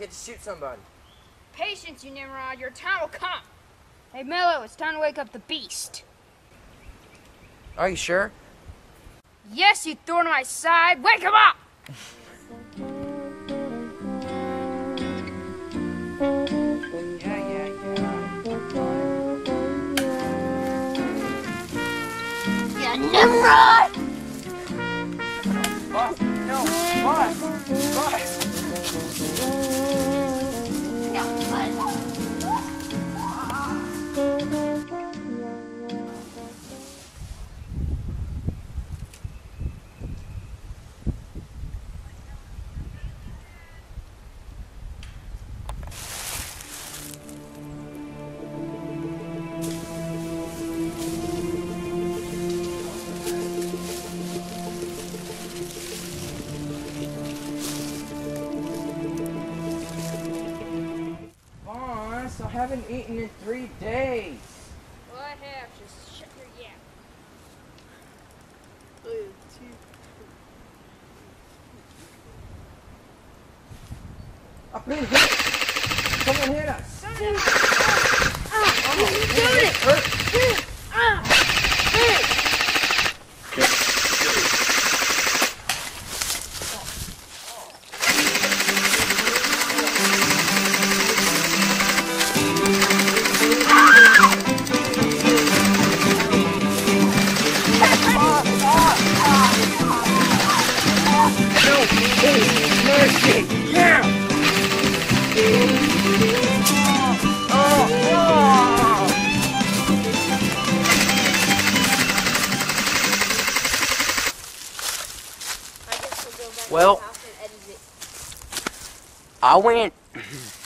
get to shoot somebody. Patience, you Nimrod. Your time will come. Hey, Mello, it's time to wake up the beast. Are you sure? Yes, you thorn on my side. Wake him up! Yeah, Nimrod! Boss, no, boss, boss. Boss, I haven't eaten in 3 days. Well, I have. Just shut your yap. I've been hit. Someone hit us. Well, I went